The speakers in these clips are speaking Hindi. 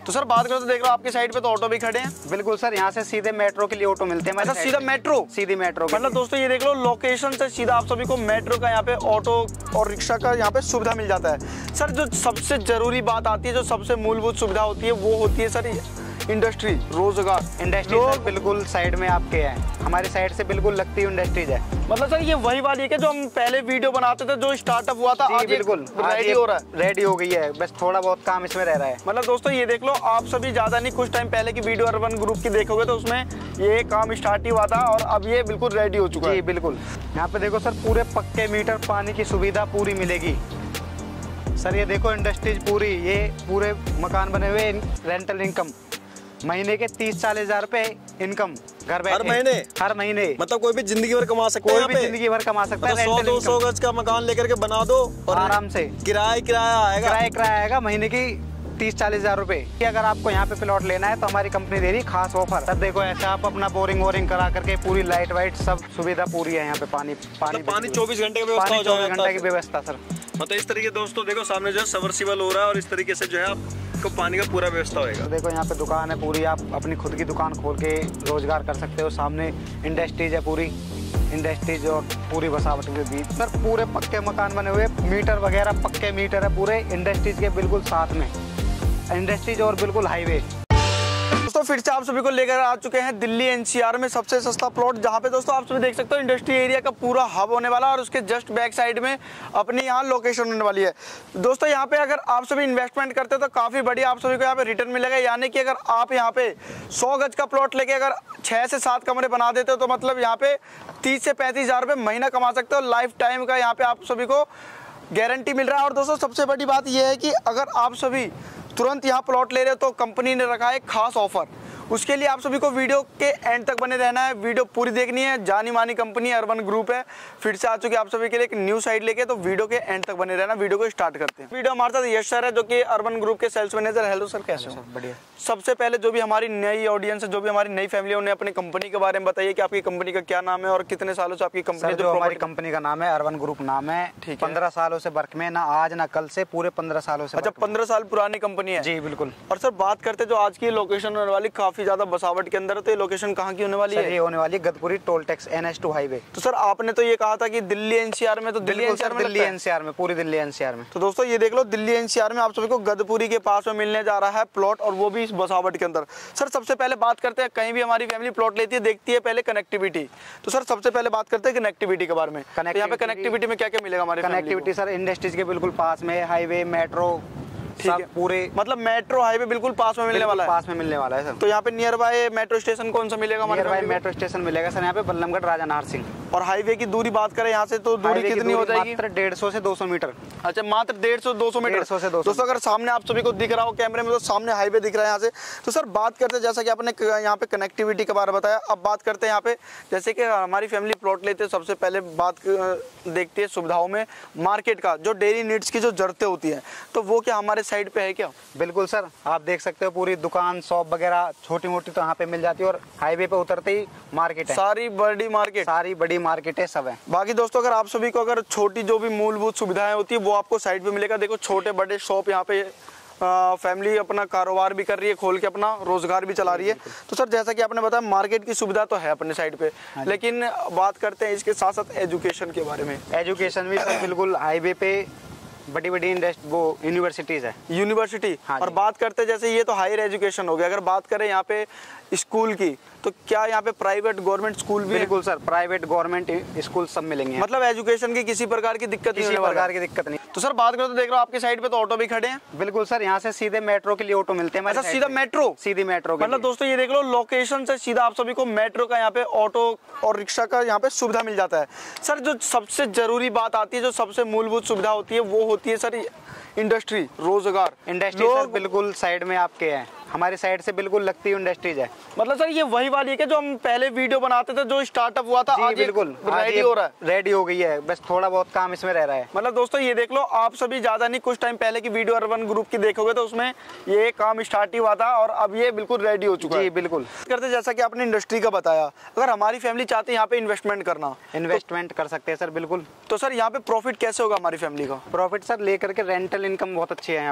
तो सर बात करो तो देख लो आपकी साइड पे तो ऑटो भी खड़े हैं। बिल्कुल सर, यहाँ से सीधे मेट्रो के लिए ऑटो मिलते हैं। अच्छा, सीधा मेट्रो? सीधी मेट्रो। मतलब दोस्तों ये देख लो, लोकेशन से सीधा आप सभी को मेट्रो का यहाँ पे ऑटो और रिक्शा का यहाँ पे सुविधा मिल जाता है। सर जो सबसे जरूरी बात आती है, जो सबसे मूलभूत सुविधा होती है, वो होती है सर इंडस्ट्री, रोजगार। इंडस्ट्री सर बिल्कुल साइड में आपके है, हमारी साइड से बिल्कुल लगती है इंडस्ट्रीज है। मतलब सर ये वही वाली है कि जो हम पहले वीडियो बनाते थे, जो स्टार्टअप हुआ था, आज बिल्कुल रेडी हो रहा है। रेडी हो गई है, बस थोड़ा बहुत काम इसमें रह रहा है। मतलब दोस्तों ये देख लो, आप सभी ज्यादा नहीं, कुछ टाइम पहले की वीडियो अर्बन ग्रुप की देखोगे तो उसमें ये काम स्टार्ट ही हुआ था और अब ये बिल्कुल रेडी हो चुका है। जी बिल्कुल। यहाँ पे देखो सर, पूरे पक्के मीटर, पानी की सुविधा पूरी मिलेगी सर। ये देखो इंडस्ट्रीज पूरी, ये पूरे मकान बने हुए, रेंटल इनकम महीने के 30-40 हजार रुपए इनकम घर बैठे। हर महीने मतलब कोई भी जिंदगी भर कमा सकता है, कोई भी जिंदगी भर कमा सकता है। 100-200 गज का मकान लेकर के बना दो और आराम से किराया आएगा महीने की 30-40 हजार रुपए। अगर आपको यहाँ पे प्लॉट लेना है तो हमारी कंपनी दे रही खास ऑफर। तब देखो ऐसे आप अपना बोरिंग वोरिंग करा करके, पूरी लाइट वाइट सब सुविधा पूरी है यहाँ पे। पानी 24 घंटे की व्यवस्था हो जाएगा। 24 घंटे की व्यवस्था सर। मतलब इस तरीके दोस्तों देखो, सामने जो है सबमर्सिबल हो रहा है और इस तरीके से जो है आपको पानी का पूरा व्यवस्था होगा। तो देखो यहाँ पे दुकान है पूरी, आप अपनी खुद की दुकान खोल के रोजगार कर सकते हो। सामने इंडस्ट्रीज है पूरी, इंडस्ट्रीज और पूरी बसावट के बीच सर पूरे पक्के मकान बने हुए, मीटर वगैरह पक्के मीटर है पूरे इंडस्ट्रीज के बिल्कुल साथ में, इंडस्ट्रीज और बिल्कुल हाईवे। दोस्तों फिर से आप सभी को लेकर आ चुके हैं दिल्ली एनसीआर में सबसे सस्ता प्लॉट, जहां पे दोस्तों आप सभी देख सकते हो इंडस्ट्री एरिया का पूरा हब होने वाला है और उसके जस्ट बैक साइड में अपनी यहाँ लोकेशन होने वाली है। दोस्तों यहाँ पे अगर आप सभी इन्वेस्टमेंट करते हो तो काफ़ी बढ़िया आप सभी को यहाँ पे रिटर्न मिलेगा। यानी कि अगर आप यहाँ पे 100 गज का प्लॉट लेके अगर 6 से 7 कमरे बना देते हो तो मतलब यहाँ पे 30 से 35 हजार रुपये महीना कमा सकते हो। लाइफ टाइम का यहाँ पे आप सभी को गारंटी मिल रहा है। और दोस्तों सबसे बड़ी बात यह है कि अगर आप सभी तुरंत यहाँ प्लॉट ले रहे हो तो कंपनी ने रखा है खास ऑफर। उसके लिए आप सभी को वीडियो के एंड तक बने रहना है, वीडियो पूरी देखनी है। जानी मानी कंपनी अर्बन ग्रुप है, फिर से आ चुकी है आप सभी के लिए एक न्यू साइट लेके, तो वीडियो के एंड तक बने रहना। वीडियो को स्टार्ट करते हैं। वीडियो हमारे साथ यश सर है जो कि अर्बन ग्रुप के सेल्स मैनेजर। हेलो सर, कैसे हो? बढ़िया। सबसे पहले जो भी हमारी नई ऑडियंस है, जो भी हमारी नई फैमिली है, उन्हें अपनी कंपनी के बारे में बताइए कि आपकी कंपनी का क्या नाम है और कितने सालों से आपकी कंपनी? जो हमारी कंपनी का नाम है अर्बन ग्रुप नाम है। 15 सालों से वर्क में, ना आज ना कल से, पूरे 15 सालों से। अच्छा, 15 साल पुरानी कंपनी है? जी बिल्कुल। और सर बात करते जो आज की लोकेशन होने वाली, काफी ज्यादा बसावट के अंदर है, तो ये लोकेशन कहाँ की होने वाली है? ये होने वाली है Gadpuri toll tax NH2 highway. तो सर आपने तो ये कहा था कि दिल्ली एनसीआर में, तो दिल्ली एनसीआर में, पूरी दिल्ली एनसीआर में। तो दोस्तों ये देख लो, दिल्ली एनसीआर में आप सभी को गदपुरी के पास में मिलने जा रहा है प्लॉट, और वो भी इस बसावट के अंदर। सर सबसे पहले बात करते हैं, कहीं भी हमारी फैमिली प्लॉट लेती है देखती है पहले कनेक्टिविटी, तो सर सबसे पहले बात करते हैं कनेक्टिविटी के बारे में। तो यहाँ पे कनेक्टिविटी में क्या क्या मिलेगा हमारे? कनेक्टिविटी सर इंडस्ट्रीज के बिल्कुल पास में, हाईवे, मेट्रो, ठीक है, पूरे मतलब मेट्रो हाईवे बिल्कुल पास में मिलने वाला है। पास में मिलने वाला है सर। तो यहाँ पे नियर बाय मेट्रो स्टेशन कौन सा मिलेगा हमारे? नियर बाय मेट्रो स्टेशन मिलेगा सर यहाँ पे बल्लभगढ़ राजा नाहर सिंह। और हाईवे की दूरी बात करें यहाँ से तो दूरी कितनी हो जाएगी? मात्र 150 से 200 मीटर। अच्छा, मात्र 150-200 मीटर। 150 से 200। दोस्तों अगर सामने आप सभी को दिख रहा हो कैमरे में, तो सामने हाईवे दिख रहा है यहाँ से। तो सर बात करते हैं, जैसा कि आपने यहाँ पे कनेक्टिविटी के बारे में बताया, अब बात करते हैं यहाँ पे, जैसे कि हमारी फैमिली प्लॉट लेते हैं, सबसे पहले बात देखती है सुविधाओं में। मार्केट का जो डेली नीड्स की जो जरूरतें होती है, तो वो क्या हमारे साइड पे है क्या? बिल्कुल सर, आप देख सकते हो पूरी दुकान, शॉप वगैरह छोटी मोटी तो यहाँ पे मिल जाती है, और हाईवे पे उतरते ही मार्केट है, सारी बड़ी मार्केट है, सब है। बाकी दोस्तों अगर आप सभी को अगर छोटी जो भी मूलभूत सुविधाएं होती है वो आपको साइड पे मिलेगा। देखो छोटे बड़े शॉप यहाँ पे फैमिली अपना कारोबार भी कर रही है, खोल के अपना रोजगार भी चला रही है। तो सर जैसा कि आपने बताया मार्केट की सुविधा तो है अपने साइड पे, लेकिन बात करते हैं इसके साथ साथ एजुकेशन के बारे में। एजुकेशन भी सर बिल्कुल हाईवे पे बड़ी वो यूनिवर्सिटीज है, यूनिवर्सिटी। और बात करते हैं जैसे ये तो हायर एजुकेशन हो गया, अगर बात करें यहाँ पे स्कूल की, तो क्या यहाँ पे प्राइवेट गवर्नमेंट स्कूल भी? बिल्कुल सर, प्राइवेट गवर्नमेंट स्कूल सब मिलेंगे। मतलब एजुकेशन की किसी प्रकार की दिक्कत नहीं, प्रकार की दिक्कत नहीं। तो सर बात करो तो देख रहे हो आपके साइड पे तो ऑटो भी खड़े हैं। बिल्कुल सर, यहाँ से सीधे मेट्रो के लिए ऑटो मिलते हैं। अच्छा, सीधा मेट्रो? सीधी मेट्रो। मतलब दोस्तों ये देख लो, लोकेशन से सीधा आप सभी को मेट्रो का यहाँ पे ऑटो और रिक्शा का यहाँ पे सुविधा मिल जाता है। सर जो सबसे जरूरी बात आती है, जो सबसे मूलभूत सुविधा होती है, वो होती है सर इंडस्ट्री, रोजगार। इंडस्ट्री सर बिल्कुल साइड में आपके है, हमारी साइड से बिल्कुल लगती है इंडस्ट्रीज है। मतलब सर ये वही वाली है कि जो हम पहले वीडियो बनाते थे, जो स्टार्टअप हुआ था, आज बिल्कुल रेडी हो रहा है, रेडी हो गई है, बस थोड़ा बहुत काम इसमें रह रहा है। मतलब दोस्तों ये देख लो, आप सभी ज्यादा नहीं, कुछ टाइम पहले की वीडियो अर्बन ग्रुप की देखोगे तो उसमें ये काम स्टार्ट ही हुआ था और अब ये बिल्कुल रेडी हो चुका है। बिल्कुल करते जैसा कि आपने इंडस्ट्री का बताया, अगर हमारी फैमिली चाहती है यहाँ पे इन्वेस्टमेंट करना, इन्वेस्टमेंट कर सकते हैं सर बिल्कुल। तो सर यहाँ पे प्रॉफिट कैसे होगा हमारी फैमिली का? प्रॉफिट सर लेकर के रेंटल इनकम बहुत अच्छी है यहाँ पे।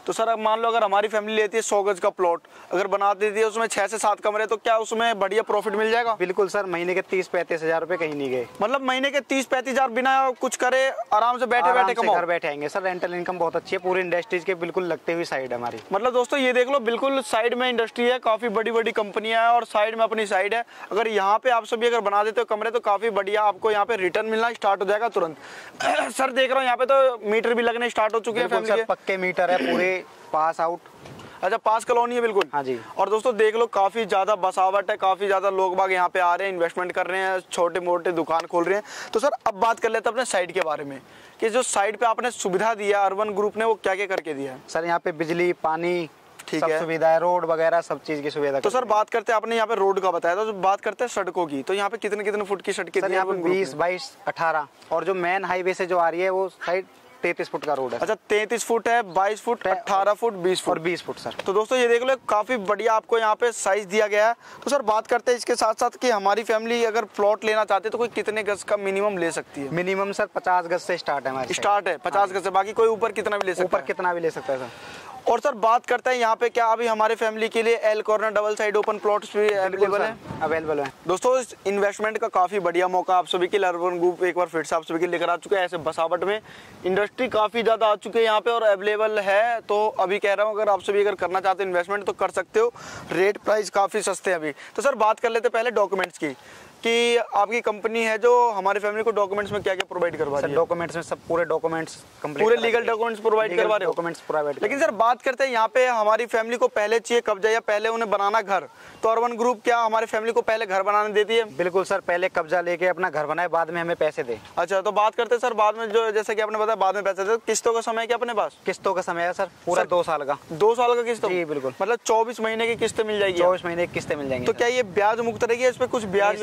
तो सर अब मान लो अगर हमारी फैमिली लेती है 100 गज का प्लॉट, अगर बना देती है उसमें 6 से 7 कमरे, तो क्या उसमें बढ़िया प्रॉफिट मिल जाएगा? बिल्कुल सर, महीने के 30-35 हजार रुपए कहीं नहीं गए। मतलब महीने के 30-35 हजार बिना कुछ करे आराम से बैठे बैठे कमाओ। घर बैठे आएंगे सर। रेंटल इनकम बहुत अच्छी है, पूरी इंडस्ट्रीज के बिल्कुल लगते हुई साइड है हमारी। मतलब दोस्तों ये देख लो, बिल्कुल साइड में इंडस्ट्री है, काफी बड़ी बड़ी कंपनियां है और साइड में अपनी साइड है। अगर यहाँ पे आप सभी अगर बना देते हो कमरे तो काफी बढ़िया आपको यहाँ पे रिटर्न मिलना स्टार्ट हो जाएगा तुरंत। सर देख रहा हूँ यहाँ पे तो मीटर भी लगने स्टार्ट हो चुके हैं फैमिली के। पक्के मीटर है पूरे, पास आउट। अच्छा, पास कॉलोनी है बिल्कुल। हाँ जी। और दोस्तों देख लो काफी ज्यादा बसावट है, काफी ज्यादा लोग बाग यहाँ पे आ रहे हैं, इन्वेस्टमेंट कर रहे हैं, छोटे मोटे दुकान खोल रहे हैं। तो सर अब बात कर लेते हैं अपने साइड के बारे में कि जो साइड पे आपने सुविधा दिया अर्बन ग्रुप ने, वो क्या क्या करके दिया है? सर यहाँ पे बिजली, पानी, ठीक सब है, सुविधा है, रोड वगैरह सब चीज की सुविधा। तो सर बात करते हैं, आपने यहाँ पे रोड का बताया था, तो बात करते हैं सड़कों की। तो यहाँ पे कितने कितने फुट की सड़कें? सर यहाँ पे 20, 22, 18 और जो मेन हाईवे से जो आ रही है वो साइड 33 फुट का रोड है। अच्छा, 33 फुट है, 22 फुट, 18 फुट, 20 फुट और 20 फुट सर। तो दोस्तों ये देख लो काफी बढ़िया आपको यहाँ पे साइज दिया गया है। तो सर बात करते हैं इसके साथ साथ कि हमारी फैमिली अगर प्लॉट लेना चाहती है तो कोई कितने गज का मिनिमम ले सकती है? मिनिमम सर 50 गज से स्टार्ट है हमारी। स्टार्ट है 50 गज से, बाकी कोई ऊपर कितना भी ले सकता है? ऊपर कितना भी ले सकता है सर। और सर बात करते हैं यहाँ पे क्या अभी हमारे फैमिली के लिए L corner double side open plots भी अवेलेबल है? अवेलेबल है दोस्तों। इस इन्वेस्टमेंट का काफी बढ़िया मौका आप सभी के लिए अर्बन ग्रुप एक बार फिर से आप सभी के लेकर आ चुके हैं। ऐसे बसावट में इंडस्ट्री काफी ज्यादा आ चुकी है यहाँ पे और अवेलेबल है। तो अभी कह रहा हूँ अगर आप सभी अगर करना चाहते हो इन्वेस्टमेंट तो कर सकते हो, रेट प्राइस काफी सस्ते हैं अभी। तो सर बात कर लेते हैं पहले डॉक्यूमेंट्स की कि आपकी कंपनी है जो हमारे फैमिली को डॉक्यूमेंट्स में क्या क्या प्रोवाइड करवा रही है? डॉक्यूमेंट्स में सब पूरे डॉक्यूमेंट्स कंप्लीट, पूरे लीगल डॉक्यूमेंट्स प्रोवाइड करवा रहे हो? Documents provide. लेकिन सर बात करते हैं यहाँ पे हमारी फैमिली को पहले चाहिए कब्जा या पहले उन्हें बनाना घर, तो अर्बन ग्रुप क्या हमारी फैमिली को पहले घर बनाने देती है? बिल्कुल सर, पहले कब्जा लेके अपना घर बनाए, बाद में हमें पैसे दे। अच्छा, तो बात करते हैं सर बाद में, जो जैसे कि आपने बताया बाद में पैसे दे, किस्तों का समय क्या अपने पास? किस्तों का समय है सर पूरा 2 साल का। 2 साल का किस्त? जी बिल्कुल। मतलब 24 महीने की किस्तें मिल जाएगी? 24 महीने की किस्तें मिल जाएंगी। तो क्या ये ब्याज मुक्त रहेगी? इस पे कुछ ब्याज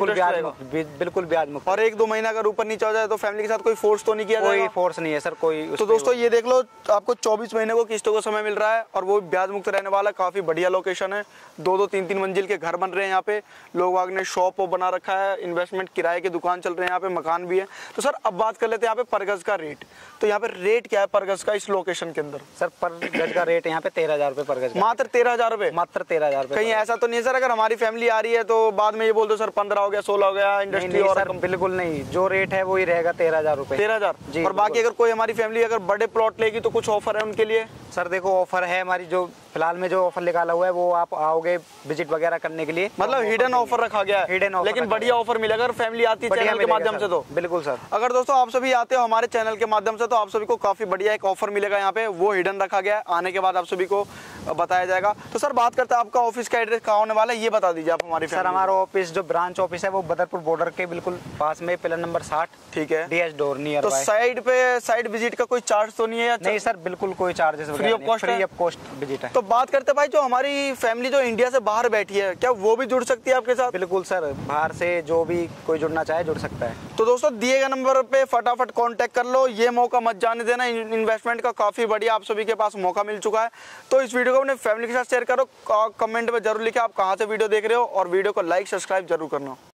बिल्कुल ब्याज मुक्त। और 1-2 महीना अगर ऊपर नीचे हो जाए तो फैमिली के साथ कोई फोर्स तो नहीं किया जाएगा? कोई फोर्स नहीं है सर, कोई। तो दोस्तों ये देख लो आपको 24 महीने को किस्तों का समय मिल रहा है और वो ब्याज मुक्त रहने वाला। काफी बढ़िया लोकेशन है, 2-2, 3-3 मंजिल के घर बन रहे हैं यहाँ पे, लोग आग ने शॉप बना रखा है, इन्वेस्टमेंट किराए की दुकान चल रहे हैं यहाँ पे, मकान भी है। तो सर अब बात कर लेते हैं यहाँ पे पर गज का रेट। तो यहाँ पे रेट क्या है पर गज का इस लोकेशन के अंदर? सर पर गज का रेट यहाँ पे 13,000 रुपए पर गज। मात्र 13,000 रुपए? मात्र 13,000 रुपए। कहीं ऐसा तो नहीं है सर अगर हमारी फैमिली आ रही है तो बाद में ये बोल दो सर 15 हो गया, 16 हो गया, इंडस्ट्री? और सर बिल्कुल नहीं, जो रेट है वही रहेगा 13,000 रुपए। 13,000। और बाकी अगर कोई हमारी फैमिली अगर बड़े प्लॉट लेगी तो कुछ ऑफर है उनके लिए? सर देखो ऑफर है हमारी, जो फिलहाल में जो ऑफर निकाला हुआ है वो आप आओगे विजिट वगैरह करने के लिए, मतलब हिडन ऑफर रखा गया है? हिडन ऑफर, लेकिन बढ़िया ऑफर मिलेगा अगर फैमिली आती है चैनल के माध्यम से तो? बिल्कुल सर। अगर दोस्तों आप सभी आते हो हमारे चैनल के माध्यम से तो आप सभी को काफी बढ़िया एक ऑफर मिलेगा यहाँ पे, वो हिडन रखा गया है, आने के बाद आप सभी को बताया जाएगा। तो सर बात करते हैं आपका ऑफिस का एड्रेस कहाँ होने वाला है ये बता दीजिए आप हमारी। सर हमारा ऑफिस जो ब्रांच ऑफिस है वो बदरपुर बॉर्डर के बिल्कुल पास में, पिलर नंबर 60। ठीक है, DS डोर नियर। तो साइड विजिट का कोई चार्ज तो नहीं है? नहीं सर बिल्कुल कोई charges, free of cost visit है। तो बात करते हैं भाई जो हमारी फैमिली जो इंडिया से बाहर बैठी है क्या वो भी जुड़ सकती है आपके साथ? बिल्कुल सर, बाहर से जो भी कोई जुड़ना चाहे जुड़ सकता है। तो दोस्तों दिए गए नंबर पे फटाफट कांटेक्ट कर लो, ये मौका मत जाने देना, इन्वेस्टमेंट का काफी बढ़िया आप सभी के पास मौका मिल चुका है। तो इस वीडियो को अपने फैमिली के साथ शेयर करो, कमेंट में जरूर लिखे आप कहाँ से वीडियो देख रहे हो और वीडियो को लाइक सब्सक्राइब जरूर करना।